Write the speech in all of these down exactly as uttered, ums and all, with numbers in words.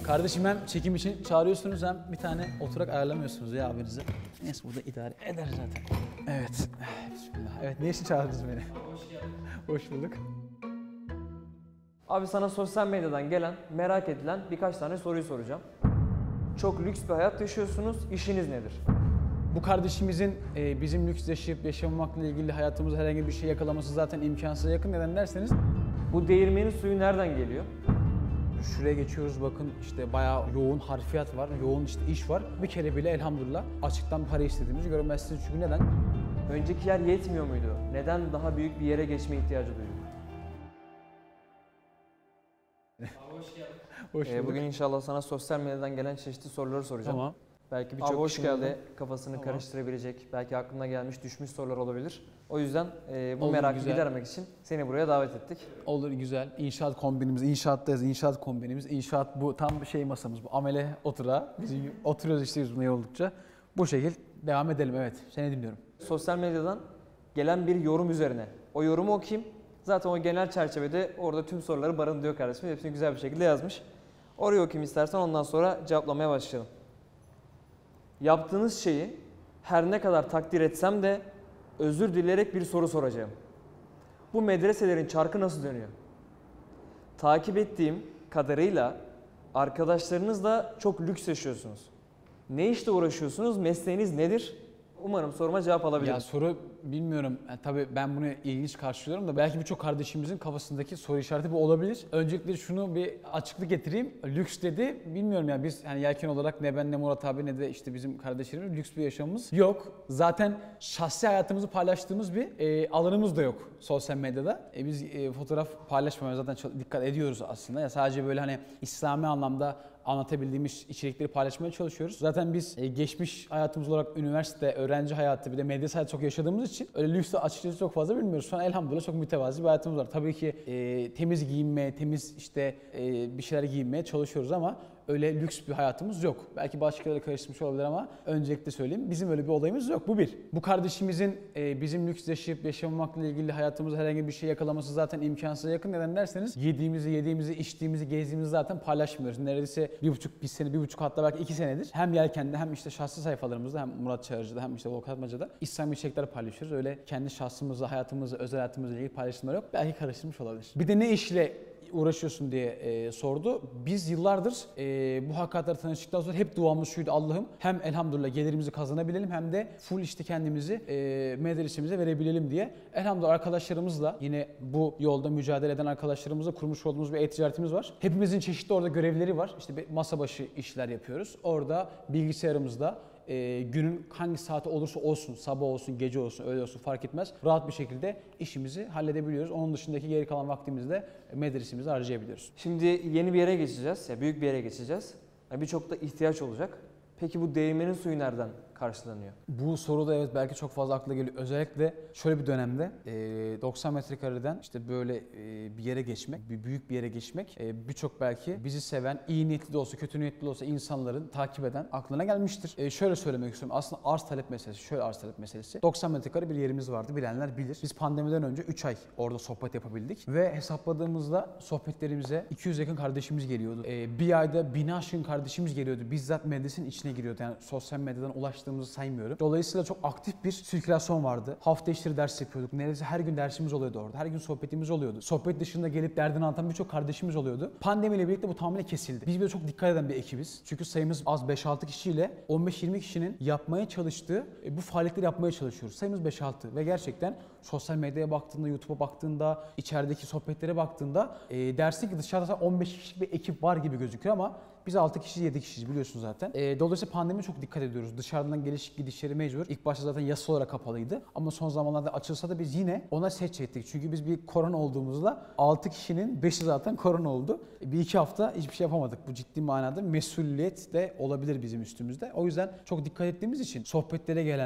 Kardeşim hem çekim için çağırıyorsunuz hem bir tane oturak ayarlamıyorsunuz ya abinize. Neyse burada idare eder zaten. Evet. Bismillah. Evet ne için çağırdınız beni? Hoş geldin. Hoş bulduk. Abi sana sosyal medyadan gelen, merak edilen birkaç tane soruyu soracağım. Çok lüks bir hayat yaşıyorsunuz, işiniz nedir? Bu kardeşimizin e, bizim lüks yaşayıp yaşamamakla ilgili hayatımızda herhangi bir şey yakalaması zaten imkansıza yakın. Neden derseniz Bu değirmenin suyu nereden geliyor? şuraya geçiyoruz, bakın işte bayağı yoğun harfiyat var, yoğun işte iş var. Bir kere bile elhamdülillah açıktan para istediğimizi göremezsiniz. Çünkü neden? Önceki yer yetmiyor muydu? Neden daha büyük bir yere geçme ihtiyacı duydun? Hoş geldin. Hoş Ee, bugün inşallah sana sosyal medyadan gelen çeşitli soruları soracağım. Tamam. Belki Abi birçok hoş kişinin de geldin. kafasını Tamam. karıştırabilecek, belki aklına gelmiş, düşmüş sorular olabilir. O yüzden e, bu Olur, merakı güzel. gidermek için seni buraya davet ettik. Olur, güzel. İnşaat kombinimiz, inşaattayız. İnşaat kombinimiz, inşaat bu tam bir şey masamız bu. Amele oturağı. Biz oturuyoruz işte biz buna oldukça. Bu şekil devam edelim, evet. Seni dinliyorum. Sosyal medyadan gelen bir yorum üzerine o yorumu okuyayım. Zaten o genel çerçevede orada tüm soruları barındırıyor kardeşim. Hepsini güzel bir şekilde yazmış. Orayı okuyayım istersen, ondan sonra cevaplamaya başlayalım. Yaptığınız şeyi her ne kadar takdir etsem de özür dileyerek bir soru soracağım. Bu medreselerin çarkı nasıl dönüyor? Takip ettiğim kadarıyla arkadaşlarınızla çok lüks yaşıyorsunuz. Ne işle uğraşıyorsunuz? Mesleğiniz nedir? Umarım soruma cevap alabilirim. Ya soru bilmiyorum. Yani tabii ben bunu ilginç karşılıyorum da belki birçok kardeşimizin kafasındaki soru işareti bu olabilir. Öncelikle şunu bir açıklık getireyim. Lüks dedi. Bilmiyorum ya biz yani Yelken olarak ne ben ne Murat abi ne de işte bizim kardeşlerimiz lüks bir yaşamımız yok. Zaten şahsi hayatımızı paylaştığımız bir e, alanımız da yok sosyal medyada. E, biz e, fotoğraf paylaşmamaya zaten çok dikkat ediyoruz aslında. Ya sadece böyle hani İslami anlamda anlatabildiğimiz içerikleri paylaşmaya çalışıyoruz. Zaten biz e, geçmiş hayatımız olarak üniversite, öğrenci hayatı bir de medya hayatı çok yaşadığımız için öyle lüks açıkçası çok fazla bilmiyoruz. Şu an elhamdülillah çok mütevazi bir hayatımız var. Tabii ki e, temiz giyinmeye, temiz işte e, bir şeyler giyinmeye çalışıyoruz ama öyle lüks bir hayatımız yok. Belki başkaları karıştırmış olabilir ama öncelikle söyleyeyim bizim öyle bir olayımız yok. Bu bir. Bu kardeşimizin e, bizim lüks yaşayıp yaşamamakla ilgili hayatımızda herhangi bir şey yakalaması zaten imkansıza yakın. Neden derseniz yediğimizi, yediğimizi, içtiğimizi, gezdiğimizi zaten paylaşmıyoruz. Neredeyse bir buçuk, bir sene, bir buçuk hatta belki iki senedir hem Yelken'de hem işte şahsi sayfalarımızda hem Murat Çağrıcı'da hem işte Volkan Atmaca'da İslami içerikler paylaşıyoruz. Öyle kendi şahsımızla, hayatımızla, özel hayatımızla ilgili paylaşımlar yok. Belki karıştırmış olabilir. Bir de ne işle uğraşıyorsun diye e, sordu. Biz yıllardır e, bu hakikatlerle tanıştıktan sonra hep duamız şuydu: Allah'ım hem elhamdülillah gelirimizi kazanabilelim hem de full işte kendimizi e, medresemize verebilelim diye. Elhamdülillah arkadaşlarımızla yine bu yolda mücadele eden arkadaşlarımızla kurmuş olduğumuz bir e-ticaretimiz var. Hepimizin çeşitli orada görevleri var. İşte bir masa başı işler yapıyoruz. Orada bilgisayarımızda E, günün hangi saati olursa olsun, sabah olsun, gece olsun, öğle olsun fark etmez. Rahat bir şekilde işimizi halledebiliyoruz. Onun dışındaki geri kalan vaktimizde medresemizi harcayabiliyoruz. Şimdi yeni bir yere geçeceğiz, ya büyük bir yere geçeceğiz. Yani birçok da ihtiyaç olacak. Peki bu değirmenin suyu nereden karşılanıyor? Bu soruda evet belki çok fazla akla geliyor. Özellikle şöyle bir dönemde doksan metrekareden işte böyle bir yere geçmek, bir büyük bir yere geçmek birçok belki bizi seven, iyi niyetli de olsa, kötü niyetli de olsa insanların takip eden aklına gelmiştir. Şöyle söylemek istiyorum. Aslında arz talep meselesi, şöyle arz talep meselesi. doksan metrekare bir yerimiz vardı. Bilenler bilir. Biz pandemiden önce üç ay orada sohbet yapabildik ve hesapladığımızda sohbetlerimize iki yüz yakın kardeşimiz geliyordu. Bir ayda bin aşkın kardeşimiz geliyordu. Bizzat medresenin içine giriyordu. Yani sosyal medyadan ulaştığımızı saymıyorum. Dolayısıyla çok aktif bir sirkülasyon vardı. Hafta içleri ders yapıyorduk. Neredeyse her gün dersimiz oluyordu orada. Her gün sohbetimiz oluyordu. Sohbet dışında gelip derdini anlatan birçok kardeşimiz oluyordu. Pandemiyle birlikte bu tamamen kesildi. Biz böyle çok dikkat eden bir ekibiz. Çünkü sayımız az, beş altı kişiyle on beş yirmi kişinin yapmaya çalıştığı e, bu faaliyetleri yapmaya çalışıyoruz. Sayımız beş altı ve gerçekten sosyal medyaya baktığında, YouTube'a baktığında, içerideki sohbetlere baktığında e, dersin ki dışarıda on beş kişilik bir ekip var gibi gözüküyor ama biz altı kişi, yedi kişiyiz biliyorsunuz zaten. E, dolayısıyla pandemiye çok dikkat ediyoruz. Dışarıdan geliş gidişleri mecbur. İlk başta zaten yasal olarak kapalıydı. Ama son zamanlarda açılsa da biz yine ona set ettik. Çünkü biz bir korona olduğumuzda altı kişinin beşi zaten korona oldu. Bir iki hafta hiçbir şey yapamadık. Bu ciddi manada mesuliyet de olabilir bizim üstümüzde. O yüzden çok dikkat ettiğimiz için sohbetlere gelen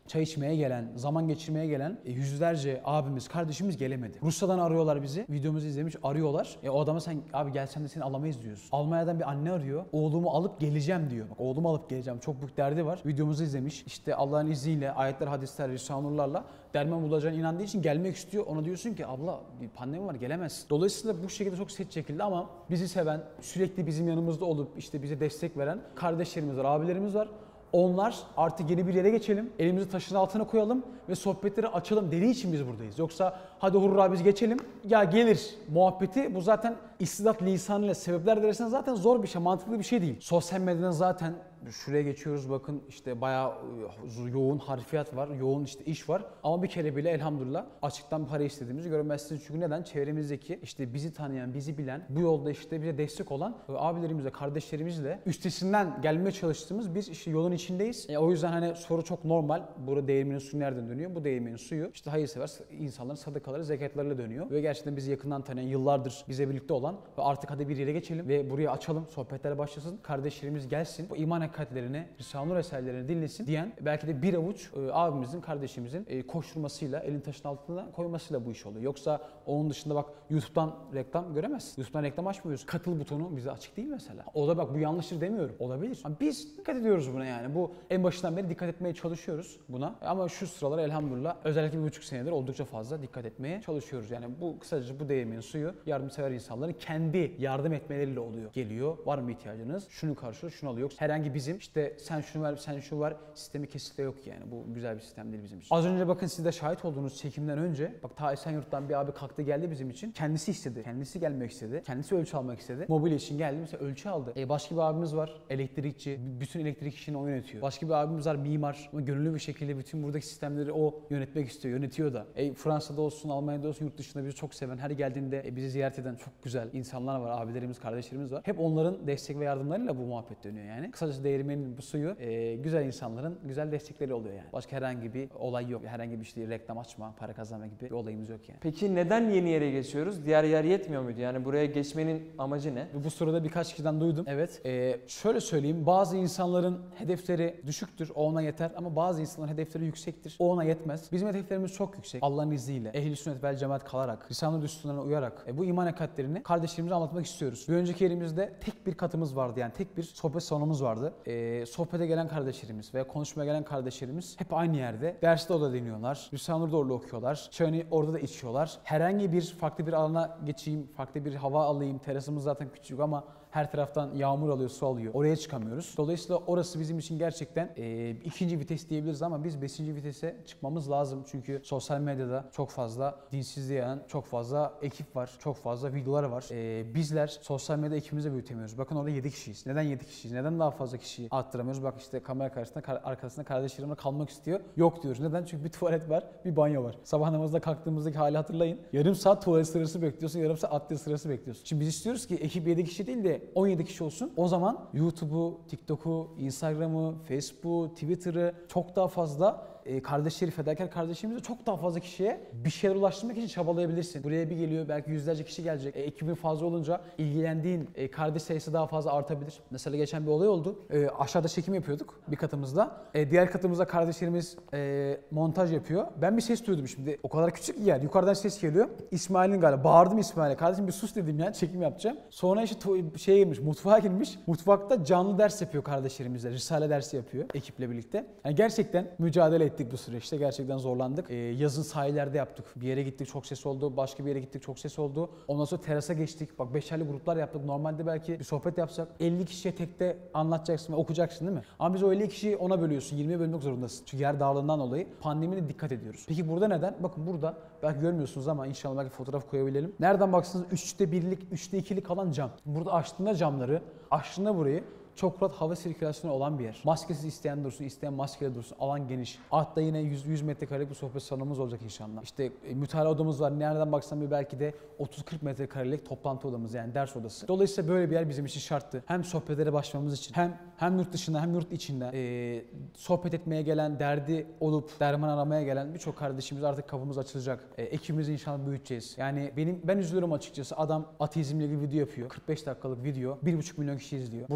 çay içmeye gelen, zaman geçirmeye gelen e, yüzlerce abimiz, kardeşimiz gelemedi. Rusya'dan arıyorlar bizi. Videomuzu izlemiş, arıyorlar. E, o adama sen abi gelsen de seni alamayız diyorsun. Almanya'dan bir anne arıyor. Oğlumu alıp geleceğim diyor. Bak oğlumu alıp geleceğim. Çok büyük derdi var. Videomuzu izlemiş. İşte Allah'ın izniyle ayetler, hadisler, Risale-i derman bulacağına inandığı için gelmek istiyor. Ona diyorsun ki abla bir pandemi var gelemezsin. Dolayısıyla bu şekilde çok set şekilde ama bizi seven, sürekli bizim yanımızda olup işte bize destek veren kardeşlerimiz var, abilerimiz var. Onlar artık yeni bir yere geçelim, elimizi taşın altına koyalım ve sohbetleri açalım dediği için biz buradayız. Yoksa hadi hurra biz geçelim, ya gelir muhabbeti bu zaten istidat lisanıyla sebepler verirsen zaten zor bir şey, mantıklı bir şey değil. Sosyal medyadan zaten şuraya geçiyoruz bakın işte bayağı yoğun harfiyat var, yoğun işte iş var. Ama bir kere bile elhamdülillah açıktan para istediğimizi göremezsiniz. Çünkü neden? Çevremizdeki işte bizi tanıyan, bizi bilen, bu yolda işte bize destek olan abilerimizle, kardeşlerimizle üstesinden gelmeye çalıştığımız bir işte yolun içindeyiz. E, o yüzden hani soru çok normal. Burada değirmenin suyu nereden dönüyor? Bu değirmenin suyu işte hayırsever insanların sadakaları, zekatlarıyla dönüyor. Ve gerçekten bizi yakından tanıyan, yıllardır bize birlikte olan ve artık hadi bir yere geçelim ve buraya açalım, sohbetlere başlasın. Kardeşlerimiz gelsin. Bu iman hakikatlerini, Risale-i Nur eserlerini dinlesin diyen belki de bir avuç e, abimizin, kardeşimizin e, koşturmasıyla, elin taşın altına koymasıyla bu iş oluyor. Yoksa onun dışında bak YouTube'dan reklam göremezsin. YouTube'dan reklam açmıyoruz. Katıl butonu bize açık değil mesela. O da bak bu yanlıştır demiyorum. Olabilir. Ama biz dikkat ediyoruz buna yani. Bu en başından beri dikkat etmeye çalışıyoruz buna. Ama şu sıralar elhamdülillah özellikle bir buçuk senedir oldukça fazla dikkat etmeye çalışıyoruz. Yani bu kısaca bu değirmenin suyu yardımsever insanların kendi yardım etmeleriyle oluyor. Geliyor, var mı ihtiyacınız? Şunu karşılıyor, şunu alıyor. Yoksa herhangi bizim işte sen şunu ver, sen şu var sistemi kesinlikle yok yani. Bu güzel bir sistem değil bizim için. Az önce bakın siz de şahit olduğunuz çekimden önce bak ta Esenyurt'tan bir abi kalktı geldi bizim için. Kendisi istedi. Kendisi gelmek istedi. Kendisi ölçü almak istedi. Mobilya için geldi mesela ölçü aldı. E başka bir abimiz var elektrikçi. Bütün elektrik işini o yönetiyor. Başka bir abimiz var mimar. Ama gönüllü bir şekilde bütün buradaki sistemleri o yönetmek istiyor. Yönetiyor da. E Fransa'da olsun, Almanya'da olsun, yurt dışında bizi çok seven, her geldiğinde e, bizi ziyaret eden çok güzel insanlar var. Abilerimiz, kardeşlerimiz var. Hep onların destek ve yardımlarıyla bu muhabbet dönüyor yani. Kısacası değirmenin bu suyu e, güzel insanların güzel destekleri oluyor yani. Başka herhangi bir olay yok. Herhangi bir işte reklam açma, para kazanma gibi bir olayımız yok yani. Peki neden yeni yere geçiyoruz? Diğer yer yetmiyor muydu? Yani buraya geçmenin amacı ne? Bu soruda birkaç kişiden duydum. Evet. E, şöyle söyleyeyim. Bazı insanların hedefleri düşüktür. O ona yeter. Ama bazı insanların hedefleri yüksektir. O ona yetmez. Bizim hedeflerimiz çok yüksek. Allah'ın izniyle. Ehl-i sünnet vel cemaat kalarak, Risale-i Nur düsturlarına uyarak e, bu iman hakikatlerini kardeşlerimize anlatmak istiyoruz. Bir önceki yerimizde tek bir katımız vardı. Yani tek bir sohbet salonumuz vardı. E, sohbete gelen kardeşlerimiz veya konuşmaya gelen kardeşlerimiz hep aynı yerde. Derste orada dinliyorlar. Risale-i Nur'da orada okuyorlar. Çayını orada da içiyorlar. Herhangi bir farklı bir alana geçeyim, farklı bir hava alayım. Terasımız zaten küçük ama her taraftan yağmur alıyor, su alıyor. Oraya çıkamıyoruz. Dolayısıyla orası bizim için gerçekten e, ikinci vites diyebiliriz ama biz beşinci vitese çıkmamız lazım. Çünkü sosyal medyada çok fazla dinsizliğe yayan çok fazla ekip var. Çok fazla videolar var. E, bizler sosyal medya ekibimizi büyütemiyoruz. Bakın orada yedi kişiyiz. Neden yedi kişiyiz? Neden daha fazla kişiyi arttıramıyoruz? Bak işte kamera karşısında, kar- arkasında kardeşlerimle kalmak istiyor. Yok diyoruz. Neden? Çünkü bir tuvalet var, bir banyo var. Sabah namazda kalktığımızdaki hali hatırlayın. Yarım saat tuvalet sırası bekliyorsun, yarım saat adliye sırası bekliyorsun. Şimdi biz istiyoruz ki ekip yedi kişi değil de on yedi kişi olsun. O zaman YouTube'u, TikTok'u, Instagram'ı, Facebook'u, Twitter'ı çok daha fazla e, kardeşleri, fedakar kardeşlerimize çok daha fazla kişiye bir şeyler ulaştırmak için çabalayabilirsin. Buraya bir geliyor, belki yüzlerce kişi gelecek. E, ekibin fazla olunca ilgilendiğin e, kardeş sayısı daha fazla artabilir. Mesela geçen bir olay oldu. E, aşağıda çekim yapıyorduk bir katımızda. E, diğer katımızda kardeşlerimiz e, montaj yapıyor. Ben bir ses duydum şimdi. O kadar küçük bir yer. Yukarıdan ses geliyor. İsmail'in galiba. Bağırdım İsmail'e. Kardeşim bir sus dedim ya. Çekim yapacağım. Sonra işte tu- şeye girmiş, mutfağa girmiş. Mutfakta canlı ders yapıyor kardeşlerimizle. Risale dersi yapıyor ekiple birlikte. Yani gerçekten mücadele ettik bu süreçte. Gerçekten zorlandık. Ee, yazın sahillerde yaptık. Bir yere gittik çok ses oldu. Başka bir yere gittik çok ses oldu. Ondan sonra terasa geçtik. Bak beşerli gruplar yaptık. Normalde belki bir sohbet yapsak elli kişiye tekte anlatacaksın ve okuyacaksın değil mi? Ama biz o elli kişiyi ona bölüyorsun. yirmiye bölmek zorundasın. Çünkü yer dağılığından dolayı pandemide dikkat ediyoruz. Peki burada neden? Bakın burada belki görmüyorsunuz ama inşallah belki fotoğraf koyabilelim. Nereden baksanız üçte birlik, üçte ikilik kalan cam. Burada açtığında camları, açtığında burayı çok rahat hava sirkülasyonu olan bir yer. Maskesiz isteyen dursun, isteyen maskeyle dursun. Alan geniş. Altta yine yüz, yüz metrekarelik bir sohbet salonumuz olacak inşallah. İşte e, mütalaa odamız var. Nereden baksan bir belki de otuz kırk metrekarelik toplantı odamız yani ders odası. Dolayısıyla böyle bir yer bizim için şarttı. Hem sohbetlere başlamamız için hem hem yurt dışında hem yurt içinde e, sohbet etmeye gelen, derdi olup derman aramaya gelen birçok kardeşimiz artık kapımız açılacak. E, ekibimizi inşallah büyüteceğiz. Yani benim ben üzülüyorum açıkçası. Adam ateizmle ilgili video yapıyor. kırk beş dakikalık video. bir buçuk milyon kişi izliyor. Burada izlenme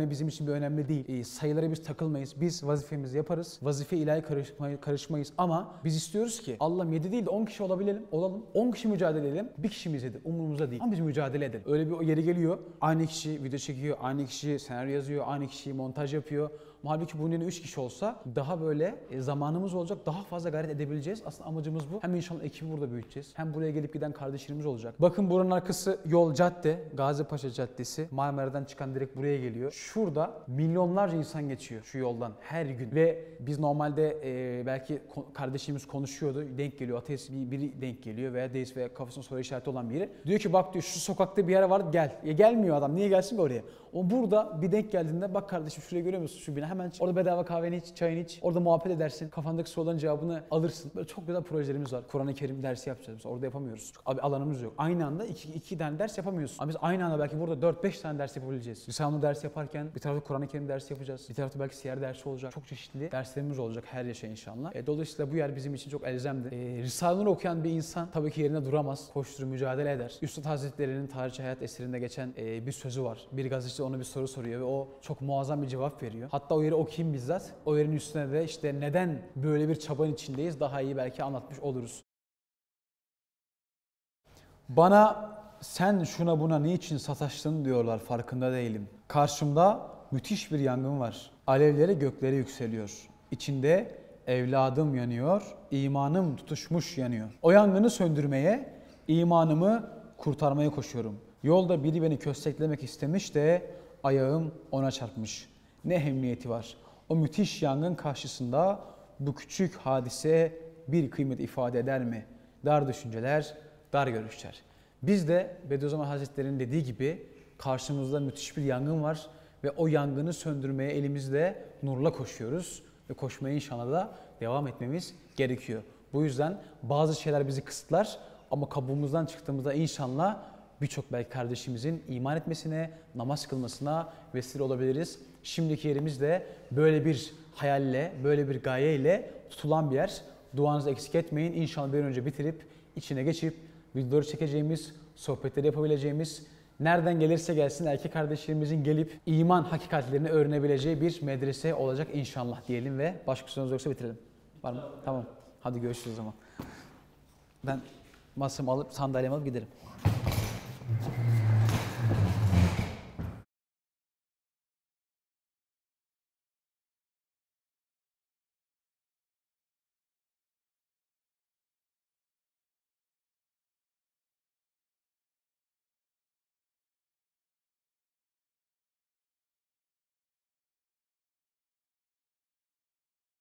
evlenme bizim için bir önemli değil. E, sayılara biz takılmayız. Biz vazifemizi yaparız. Vazife ilahi karışmayı, karışmayız ama biz istiyoruz ki Allah'ım yedi değil de on kişi olabilelim, olalım. on kişi mücadele edelim. Bir kişimiz yedi. Umurumuzda değil. Ama biz mücadele edelim. Öyle bir yeri geliyor. Aynı kişi video çekiyor, aynı kişi senaryo yazıyor, aynı kişi montaj yapıyor. Halbuki bunun yerine üç kişi olsa daha böyle e, zamanımız olacak, daha fazla gayret edebileceğiz. Aslında amacımız bu. Hem inşallah ekibi burada büyüteceğiz. Hem buraya gelip giden kardeşlerimiz olacak. Bakın buranın arkası yol cadde, Gazipaşa Caddesi. Marmara'dan çıkan direkt buraya geliyor. Şurada milyonlarca insan geçiyor şu yoldan her gün. Ve biz normalde e, belki kardeşimiz konuşuyordu, denk geliyor, ateist bir biri denk geliyor veya deist veya kafasında soru işareti olan biri. Diyor ki bak diyor şu sokakta bir yer var gel. Ya gelmiyor adam, niye gelsin ki oraya? O burada bir denk geldiğinde bak kardeşim şurayı görüyor musun şu bina hemen çık. Orada bedava kahveni iç, çayını iç. Orada muhabbet edersin. Kafandaki soruların cevabını alırsın. Böyle çok güzel projelerimiz var. Kur'an-ı Kerim dersi yapacağız. Biz orada yapamıyoruz. Abi alanımız yok. Aynı anda iki, iki tane ders yapamıyorsun. Ama biz aynı anda belki burada dört beş tane ders yapabileceğiz. Risale-i ders yaparken bir tarafta Kur'an-ı Kerim dersi yapacağız. Bir tarafta belki siyer dersi olacak. Çok çeşitli derslerimiz olacak her yaşa inşallah. E, dolayısıyla bu yer bizim için çok elzemdi. E, Risale-i okuyan bir insan tabii ki yerine duramaz. Koşturur, mücadele eder. Üstad Hazretleri'nin Tarih Hayat eserinde geçen e, bir sözü var. Bir gazeteci ona bir soru soruyor ve o çok muazzam bir cevap veriyor. Hatta o yeri okuyayım bizzat. O yerin üstüne de işte neden böyle bir çabanın içindeyiz daha iyi belki anlatmış oluruz. Bana sen şuna buna niçin sataştın diyorlar farkında değilim. Karşımda müthiş bir yangın var. Alevleri göklere yükseliyor. İçinde evladım yanıyor, imanım tutuşmuş yanıyor. O yangını söndürmeye, imanımı kurtarmaya koşuyorum. Yolda biri beni kösteklemek istemiş de ayağım ona çarpmış. Ne ehemmiyeti var? O müthiş yangın karşısında bu küçük hadise bir kıymet ifade eder mi? Dar düşünceler, dar görüşler. Biz de Bediüzzaman Hazretleri'nin dediği gibi karşımızda müthiş bir yangın var ve o yangını söndürmeye elimizde nurla koşuyoruz ve koşmaya inşallah da devam etmemiz gerekiyor. Bu yüzden bazı şeyler bizi kısıtlar ama kabuğumuzdan çıktığımızda inşallah birçok belki kardeşimizin iman etmesine, namaz kılmasına vesile olabiliriz. Şimdiki yerimiz de böyle bir hayalle, böyle bir gayeyle tutulan bir yer. Duanızı eksik etmeyin. İnşallah bir an önce bitirip, içine geçip, videoları çekeceğimiz, sohbetleri yapabileceğimiz, nereden gelirse gelsin erkek kardeşlerimizin gelip iman hakikatlerini öğrenebileceği bir medrese olacak inşallah diyelim ve başka sorunuz yoksa bitirelim. Var mı? Tamam. Hadi görüşürüz o zaman. Ben masamı alıp sandalyemi alıp giderim.